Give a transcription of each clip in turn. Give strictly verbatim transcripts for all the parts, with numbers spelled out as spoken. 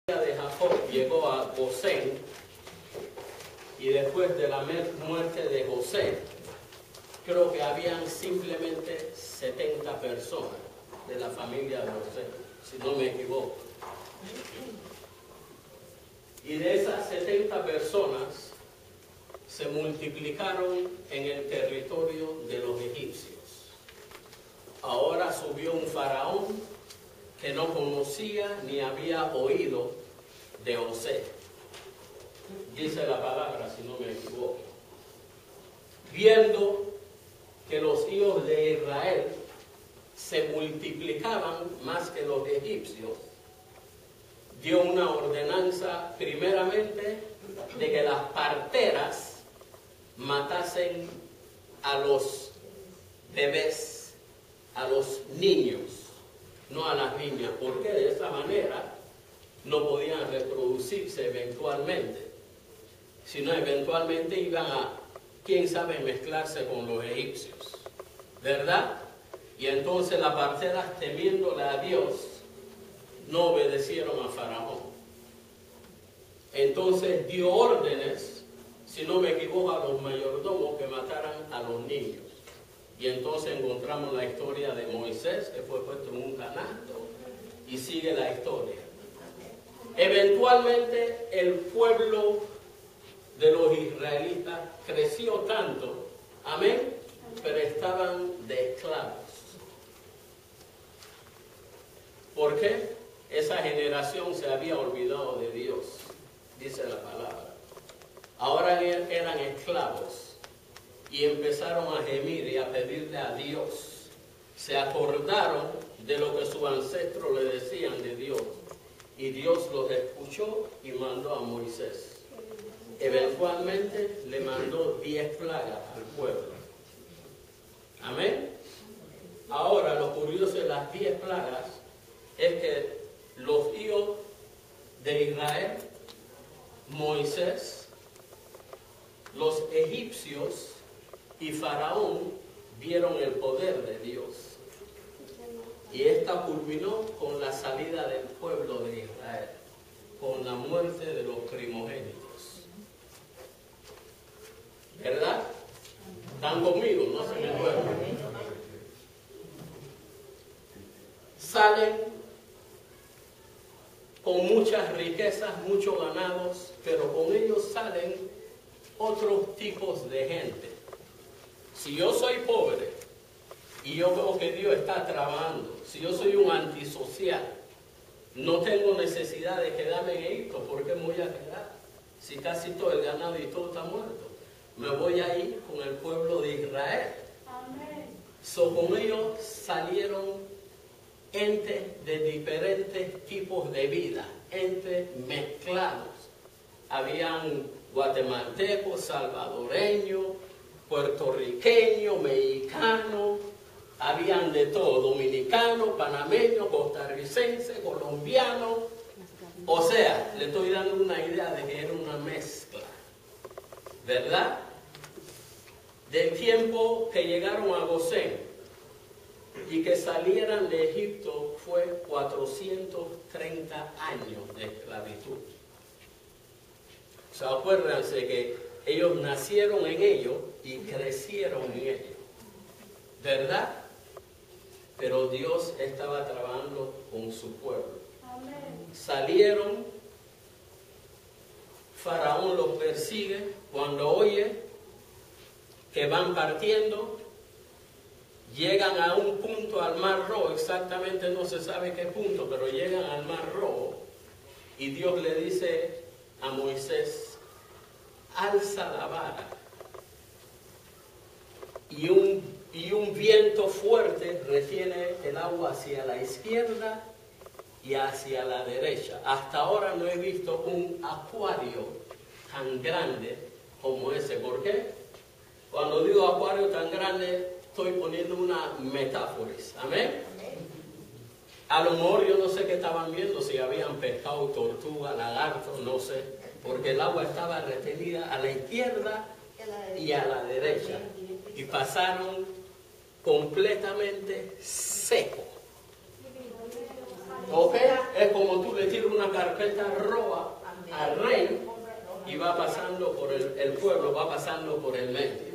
de Jacob llegó a Gosén, y después de la muerte de José, creo que habían simplemente setenta personas de la familia de José, si no me equivoco. Y de esas setenta personas se multiplicaron en el territorio de los egipcios. Ahora subió un faraón que no conocía ni había oído de José. Dice la palabra, si no me equivoco. Viendo que los hijos de Israel se multiplicaban más que los egipcios, dio una ordenanza primeramente de que las parteras matasen a los bebés, a los niños, no a las niñas, porque de esa manera no podían reproducirse eventualmente, sino eventualmente iban a, quién sabe, mezclarse con los egipcios, ¿verdad? Y entonces las parteras, temiéndole a Dios, no obedecieron a Faraón. Entonces dio órdenes, si no me equivoco, a los mayordomos que mataran a los niños. Y entonces encontramos la historia de Moisés, que fue puesto en un canasto, y sigue la historia. Eventualmente el pueblo de los israelitas creció tanto, amén, pero estaban de esclavos. ¿Por qué? Esa generación se había olvidado de Dios, dice la palabra. Ahora eran esclavos. Y empezaron a gemir y a pedirle a Dios. Se acordaron de lo que sus ancestros le decían de Dios. Y Dios los escuchó y mandó a Moisés. Eventualmente le mandó diez plagas al pueblo. Amén. Ahora lo curioso de las diez plagas es que los hijos de Israel, Moisés, los egipcios y Faraón vieron el poder de Dios. Y esta culminó con la salida del pueblo de Israel, con la muerte de los primogénitos. ¿Verdad? ¿Están conmigo? No se me duermen. Salen con muchas riquezas, muchos ganados, pero con ellos salen otros tipos de gente. Si yo soy pobre y yo veo que Dios está trabajando, si yo soy un antisocial, no tengo necesidad de quedarme en Egipto, ¿por qué me voy a quedar? Si casi todo el ganado y todo está muerto. Me voy a ir con el pueblo de Israel. Amén. So, con ellos salieron entes de diferentes tipos de vida, entes mezclados. Habían guatemaltecos, salvadoreños, puertorriqueño, mexicano, habían de todo, dominicano, panameño, costarricense, colombiano. O sea, le estoy dando una idea de que era una mezcla, ¿verdad? Del tiempo que llegaron a Gosén y que salieran de Egipto fue cuatrocientos treinta años de esclavitud. O sea, acuérdense que ellos nacieron en ello y crecieron en ello, ¿verdad? Pero Dios estaba trabajando con su pueblo. Amén. Salieron, Faraón los persigue, cuando oye que van partiendo, llegan a un punto al Mar Rojo, exactamente no se sabe qué punto, pero llegan al Mar Rojo, y Dios le dice a Moisés: alza la vara, y un, y un viento fuerte retiene el agua hacia la izquierda y hacia la derecha. Hasta ahora no he visto un acuario tan grande como ese. ¿Por qué? Cuando digo acuario tan grande, estoy poniendo una metáfora. ¿Amén? A lo mejor yo no sé qué estaban viendo, si habían pescado, tortuga, lagarto, no sé, porque el agua estaba retenida a la izquierda y a la derecha, y pasaron completamente seco. ¿Ok? Es como tú le tiras una carpeta roja al rey y va pasando por el, el pueblo, va pasando por el medio.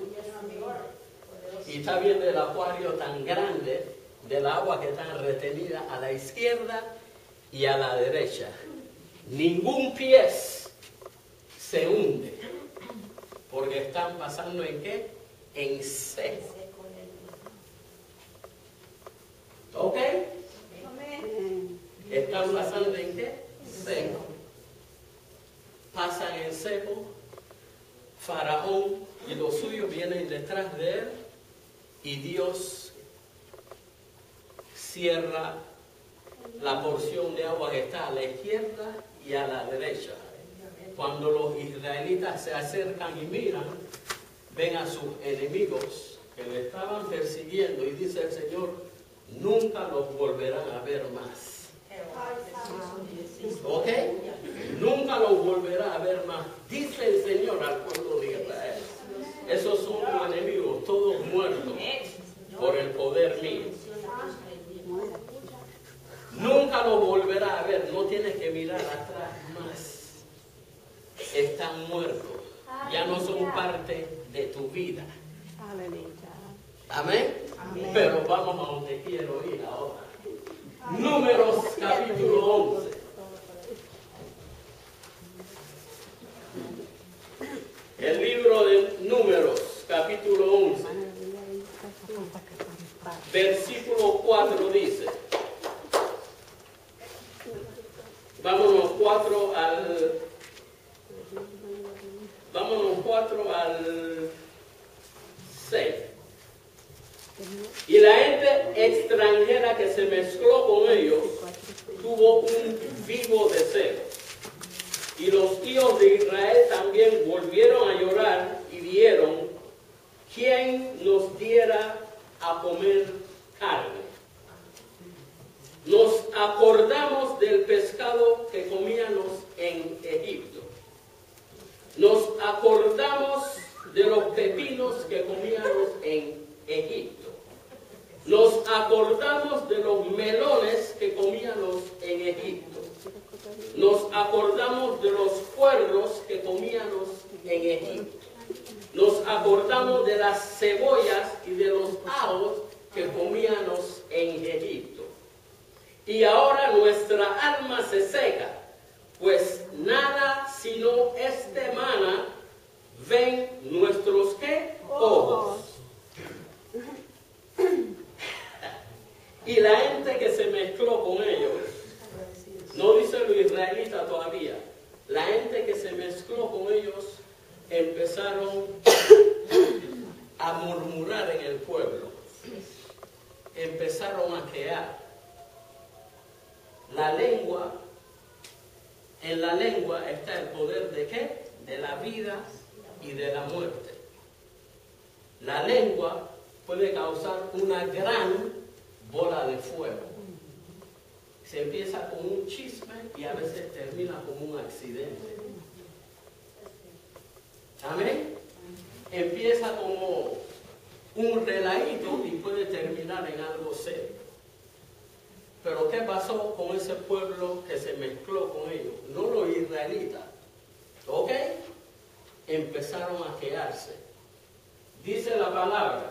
Y está viendo el acuario tan grande del agua que está retenida a la izquierda y a la derecha. Ningún pie se hunde, porque están pasando en qué? En seco. ¿Ok? Están pasando en qué? Seco. Pasan en seco. Faraón y los suyos vienen detrás de él y Dios cierra la porción de agua que está a la izquierda y a la derecha. Cuando los israelitas se acercan y miran, ven a sus enemigos que le estaban persiguiendo y dice el Señor, nunca los volverán a ver más. ¿Ok? Nunca los volverá a ver más. Dice el Señor al pueblo de Israel. Esos son tus enemigos, todos muertos por el poder mío. Nunca los volverá a ver. No tienes que mirar atrás más. Están muertos. Ya no son parte de tu vida. Amén. Amén. Pero vamos a donde quiero ir ahora. Números capítulo once. El libro de Números capítulo once. Versículo cuatro dice. Vámonos cuatro al. Vámonos cuatro al seis. Y la gente extranjera que se mezcló con ellos tuvo un vivo deseo. Y los hijos de Israel también volvieron a llorar y dijeron, ¿quién nos diera a comer carne? Nos acordamos del pescado que comíamos en Egipto. Nos acordamos de los pepinos que comíamos en Egipto. Nos acordamos de los melones que comíamos en Egipto. Nos acordamos de los puerros que comíamos en Egipto. Nos acordamos de las cebollas y de los ajos que comíamos en Egipto. Y ahora nuestra alma se seca, pues nada sino este maná ven nuestros ¿qué? Ojos. Y la gente que se mezcló con ellos, no dice los israelitas todavía, la gente que se mezcló con ellos empezaron a murmurar en el pueblo, empezaron a quejar. La lengua, en la lengua está el poder de ¿qué? De la vida y de la muerte. La lengua puede causar una gran bola de fuego. Se empieza con un chisme y a veces termina como un accidente. Amén. Empieza como un relajito y puede terminar en algo serio. Pero ¿qué pasó con ese pueblo que se mezcló con ellos? No los israelitas. ¿Ok? Empezaron a quejarse. Dice la palabra.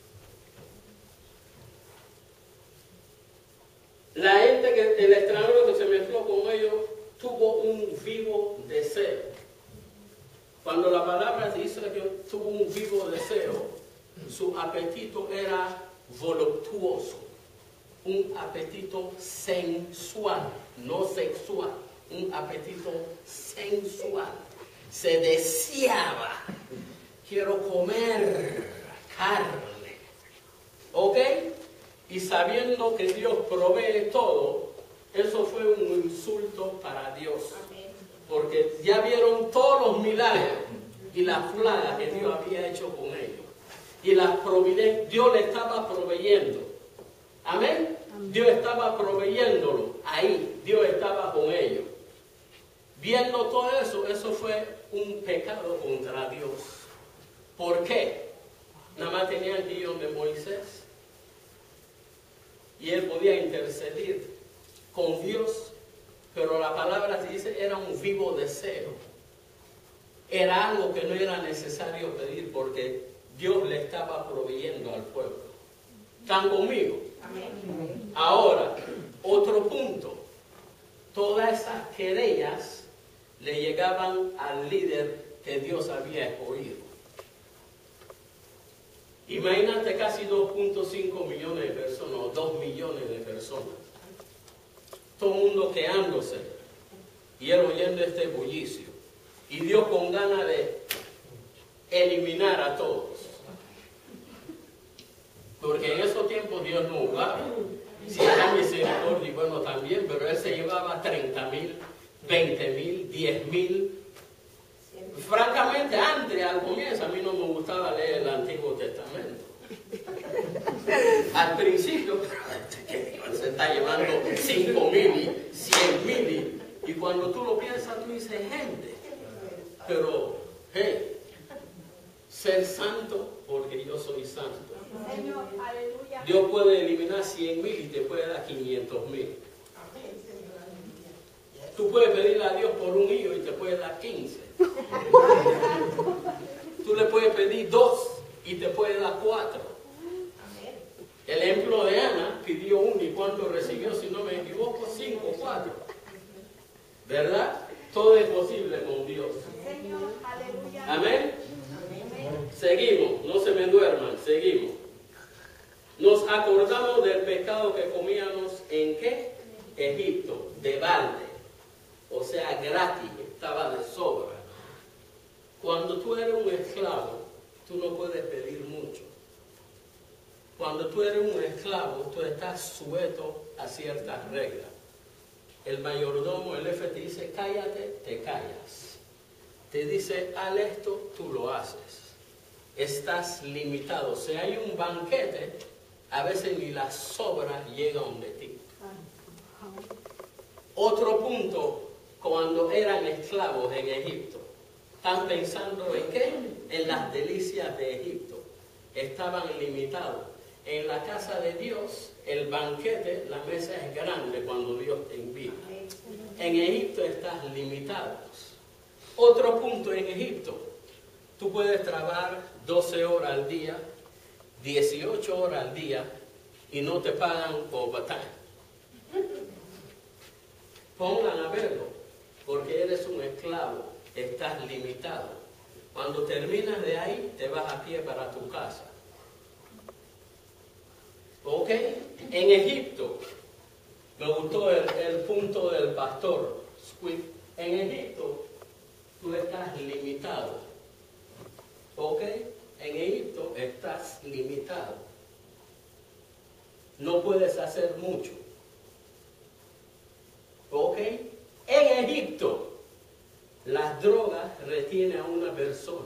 La gente, que el extranjero que se mezcló con ellos, tuvo un vivo deseo. Cuando la palabra dice que tuvo un vivo deseo, su apetito era voluptuoso. Un apetito sensual, no sexual, un apetito sensual. Se deseaba, quiero comer carne, ¿ok? Y sabiendo que Dios provee todo, eso fue un insulto para Dios. Porque ya vieron todos los milagros y las plagas que Dios había hecho con ellos. Y las providencias, Dios le estaba proveyendo. Amén. Dios estaba proveyéndolo ahí. Dios estaba con ellos. Viendo todo eso, eso fue un pecado contra Dios. ¿Por qué? Nada más tenían que ir donde Moisés. Y él podía interceder. con Dios, pero la palabra dice era un vivo deseo. Era algo que no era necesario pedir porque Dios le estaba proveyendo al pueblo. ¿Están conmigo? Amén. Ahora, otro punto. Todas esas querellas le llegaban al líder que Dios había escogido. Imagínate casi dos punto cinco millones de personas o dos millones de personas. Todo el mundo quejándose y él oyendo este bullicio. Y Dios con ganas de eliminar a todos. Porque en esos tiempos Dios no jugaba. Si era misericordia, y bueno también, pero él se llevaba treinta mil, veinte mil, diez mil. Francamente, antes, al comienzo, a mí no me gustaba leer el Antiguo Testamento. Al principio, que Dios se está llevando cinco mil y cien mil. Y cuando tú lo piensas, tú dices, gente. Pero, hey, ser santo porque yo soy santo. Señor, aleluya. Dios puede eliminar cien mil y te puede dar quinientos mil. Tú puedes pedirle a Dios por un hijo y te puede dar quince. Tú le puedes pedir dos y te puede dar cuatro. El ejemplo de Ana pidió uno y cuánto recibió, si no me equivoco, cinco o cuatro. ¿Verdad? Todo es posible con Dios. Señor, aleluya. Amén. Seguimos, no se me duerman, seguimos. Nos acordamos del pecado que comíamos en ¿qué? Egipto, de balde, o sea, gratis, estaba de sobra. Cuando tú eres un esclavo, tú no puedes pedir mucho. Cuando tú eres un esclavo, tú estás sujeto a ciertas reglas. El mayordomo, el jefe te dice, cállate, te callas. Te dice, haz esto, tú lo haces. Estás limitado. Si hay un banquete, a veces ni la sobra llega donde ti. Otro punto, cuando eran esclavos en Egipto, están pensando en qué? En las delicias de Egipto. Estaban limitados. En la casa de Dios, el banquete, la mesa es grande cuando Dios te invita. En Egipto estás limitado. Otro punto en Egipto, tú puedes trabajar doce horas al día, dieciocho horas al día y no te pagan overtime. Pongan a verlo, porque eres un esclavo, estás limitado. Cuando terminas de ahí, te vas a pie para tu casa. ¿Ok? En Egipto, me gustó el, el punto del pastor Squid. En Egipto, tú estás limitado. ¿Ok? En Egipto estás limitado. No puedes hacer mucho. ¿Ok? En Egipto, las drogas retienen a una persona.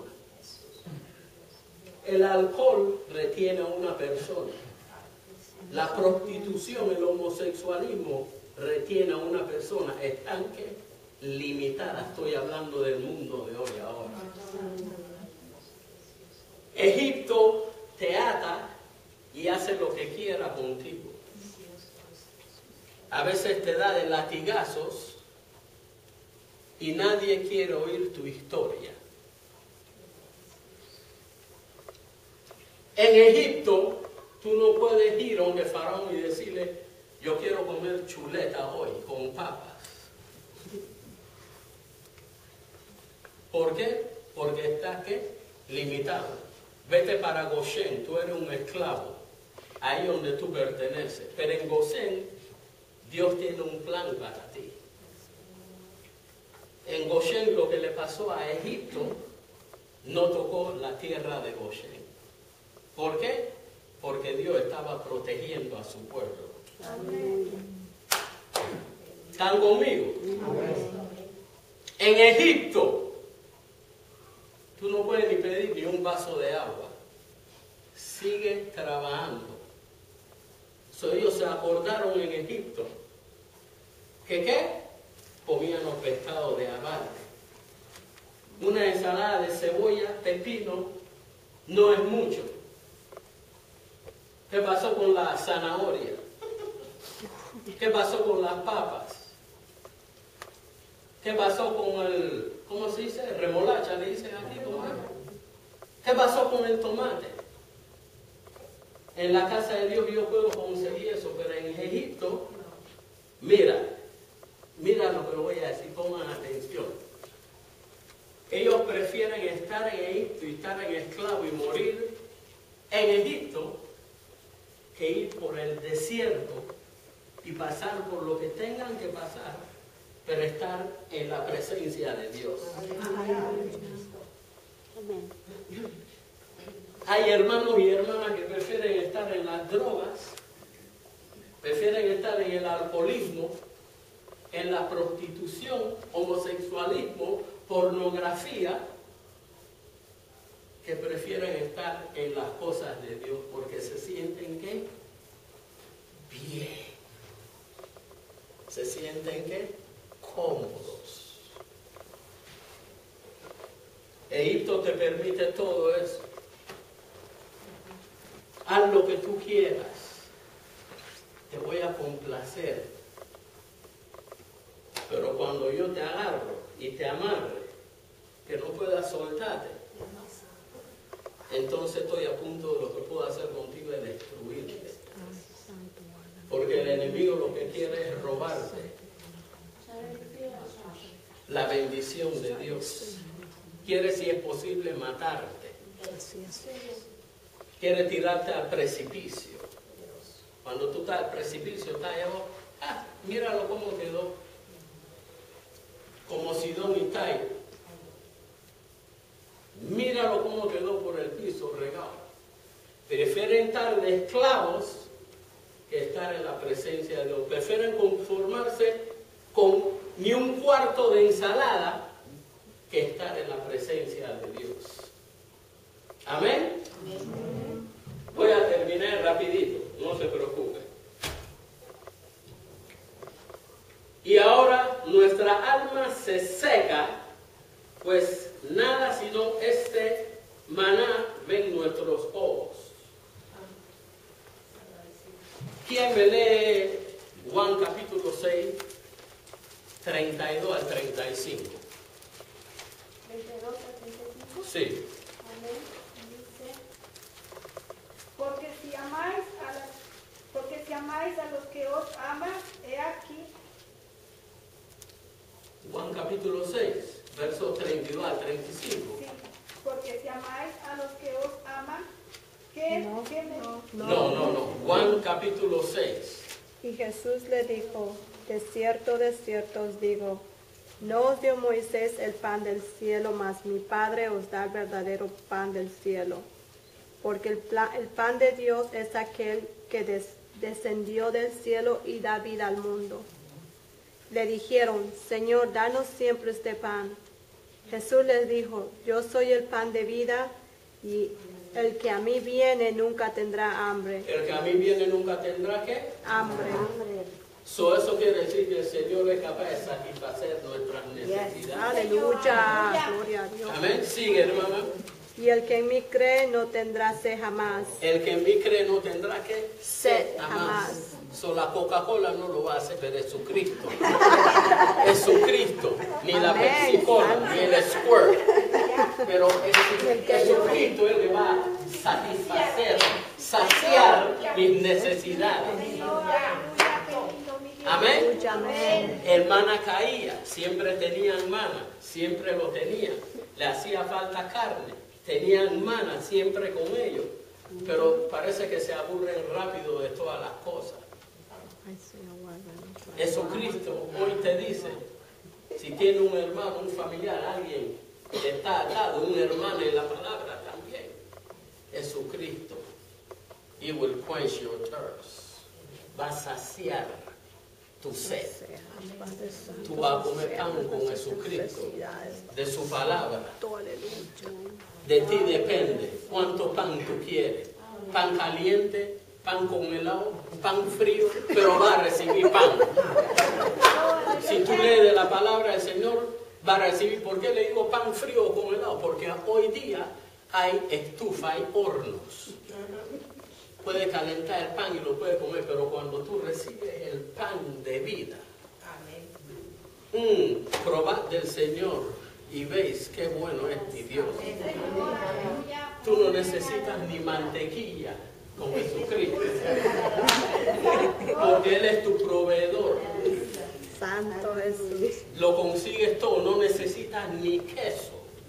El alcohol retiene a una persona. La prostitución, el homosexualismo retiene a una persona. Están que limitadas. Estoy hablando del mundo de hoy ahora. Egipto te ata y hace lo que quiera contigo. A veces te da de latigazos y nadie quiere oír tu historia. En Egipto, tú no puedes ir donde Faraón y decirle, yo quiero comer chuleta hoy con papas. ¿Por qué? Porque estás ¿qué? Limitado. Vete para Goshen, tú eres un esclavo, ahí donde tú perteneces. Pero en Goshen, Dios tiene un plan para ti. En Goshen, lo que le pasó a Egipto, no tocó la tierra de Goshen. ¿Por qué? Porque Dios estaba protegiendo a su pueblo. Amén. ¿Están conmigo? Amén. En Egipto, tú no puedes ni pedir ni un vaso de agua. Sigue trabajando. So, ellos se acordaron en Egipto que ¿qué? Comían los pescados de abalte. Una ensalada de cebolla, pepino, no es mucho. ¿Qué pasó con la zanahoria? ¿Qué pasó con las papas? ¿Qué pasó con el, ¿cómo se dice? Remolacha, le dicen aquí, ¿cómo es? ¿Qué pasó con el tomate? En la casa de Dios yo puedo conseguir eso, pero en Egipto, mira, mira lo que voy a decir, pongan atención. Ellos prefieren estar en Egipto y estar en esclavo y morir en Egipto que ir por el desierto y pasar por lo que tengan que pasar, pero estar en la presencia de Dios. Hay hermanos y hermanas que prefieren estar en las drogas, prefieren estar en el alcoholismo, en la prostitución, homosexualismo, pornografía, que prefieren estar en las cosas de Dios porque se sienten ¿qué? Bien. Se sienten ¿qué? Cómodos. Egipto te permite todo eso. Haz lo que tú quieras. Te voy a complacer. Pero cuando yo te agarro y te amarre, que no puedas soltarte, entonces estoy a punto de lo que puedo hacer contigo es destruirte. Porque el enemigo lo que quiere es robarte la bendición de Dios. Quiere, si es posible, matarte. Quiere tirarte al precipicio. Cuando tú estás al precipicio, estás allá abajo, ah, míralo cómo quedó. Como Sidón y Tiro. Míralo cómo quedó por el piso regado. Prefieren estar de esclavos que estar en la presencia de Dios. Prefieren conformarse con ni un cuarto de ensalada que estar en la presencia de Dios. Amén. Amén. Voy a terminar rapidito, no se preocupe. Y ahora nuestra alma se seca, pues nada sino este maná ven nuestros ojos. ¿Quién me lee Juan capítulo seis, treinta y dos al treinta y cinco? veintidós al treinta y cinco. Sí. Amén. Dice, porque si amáis a las, porque si amáis a los que os aman, he aquí. Juan capítulo seis, versos treinta y dos al treinta y cinco. Sí, porque si amáis a los que os aman, ¿qué, No, ¿qué me no, No, no, no. Juan capítulo seis. Y Jesús le dijo, de cierto, de cierto os digo, no os dio Moisés el pan del cielo, mas mi Padre os da el verdadero pan del cielo. Porque el, pla- el pan de Dios es aquel que des- descendió del cielo y da vida al mundo. Le dijeron, Señor, danos siempre este pan. Jesús les dijo, yo soy el pan de vida, y el que a mí viene nunca tendrá hambre. El que a mí viene nunca tendrá ¿qué? Hambre. So, eso quiere decir que el Señor es capaz de satisfacer nuestras necesidades. Aleluya. Gloria a Dios. Amén. Sigue, hermana. Y el que en mí cree no tendrá sed jamás. El que en mí cree no tendrá que Sed jamás. jamás. So, la Coca-Cola no lo va a hacer, pero Jesucristo. Jesucristo. Ni la Amén. Pepsi-Cola, ni el Squirt. Pero Jesu- Jesucristo, Él le va a satisfacer, saciar mis necesidades. Amén. Amén. Hermana caía, siempre tenían mana, siempre lo tenían. Le hacía falta carne, tenían mana siempre con ellos. Pero parece que se aburren rápido de todas las cosas. Jesucristo hoy te dice, si tiene un hermano, un familiar, alguien que está al lado, un hermano en la palabra también, Jesucristo, He will quench your thirst. Va a saciar tu sed. Tú vas a comer pan con Jesucristo, de su palabra. De ti depende cuánto pan tú quieres. Pan caliente, pan con helado, pan frío, pero vas a recibir pan. Si tú lees de la palabra del Señor, vas a recibir. ¿Por qué le digo pan frío o con helado? Porque hoy día hay estufa, hay hornos. puede calentar el pan y lo puede comer, pero cuando tú recibes el pan de vida, mm, probad del Señor y veis qué bueno es mi Dios. Tú no necesitas ni mantequilla con Jesucristo, porque Él es tu proveedor. Santo Jesús. Lo consigues todo, no necesitas ni queso.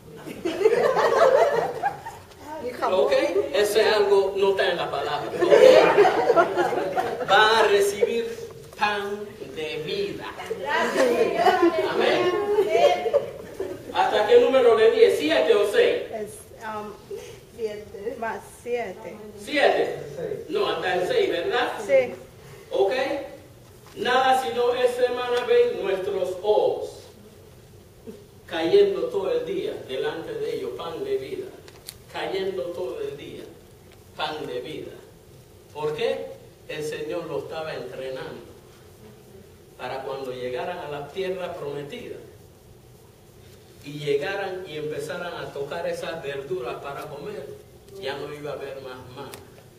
¿Ok? Eso es algo, no está en la palabra. ¿Okay? Va a recibir pan de vida. Amén. ¿Hasta qué número le di? ¿Siete o seis? Es, um, siete. Más siete. ¿Siete? No, hasta el seis, ¿verdad? Sí. ¿Ok? Nada sino es semana ven nuestros ojos cayendo todo el día delante de ellos, pan de vida. Cayendo todo el día, pan de vida. ¿Por qué? El Señor lo estaba entrenando para cuando llegaran a la tierra prometida y llegaran y empezaran a tocar esas verduras para comer, ya no iba a haber más mal.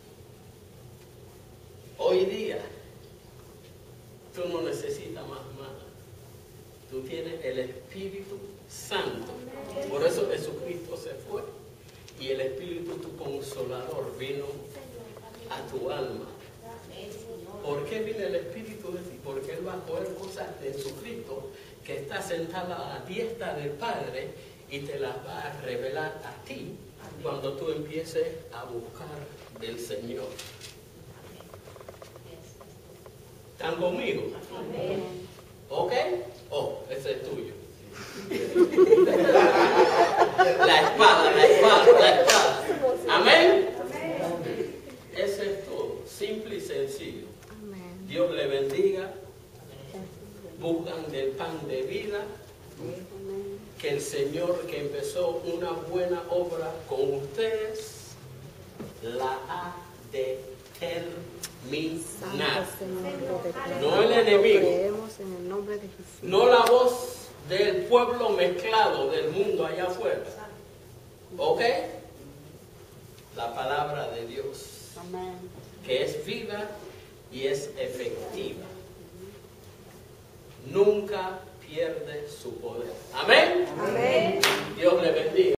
Hoy día, tú no necesitas más mana. Tú tienes el Espíritu Santo. Por eso Jesucristo se fue. Y el Espíritu, tu Consolador, vino a tu alma. ¿Por qué viene el Espíritu de ti? Porque Él va a coger cosas de Jesucristo que está sentada a la diestra del Padre y te las va a revelar a ti cuando tú empieces a buscar del Señor. ¿Están conmigo? ¿Ok? Oh, ese es tuyo. La espada, la espada, la espada. Amén. Eso es todo, simple y sencillo. Dios le bendiga. Buscan del pan de vida. Que el Señor que empezó una buena obra con ustedes la ha de terminar. No el enemigo. No la voz del pueblo mezclado del mundo allá afuera. ¿Ok? La palabra de Dios. Que es viva y es efectiva. Nunca pierde su poder. Amén. Amén. Dios le bendiga.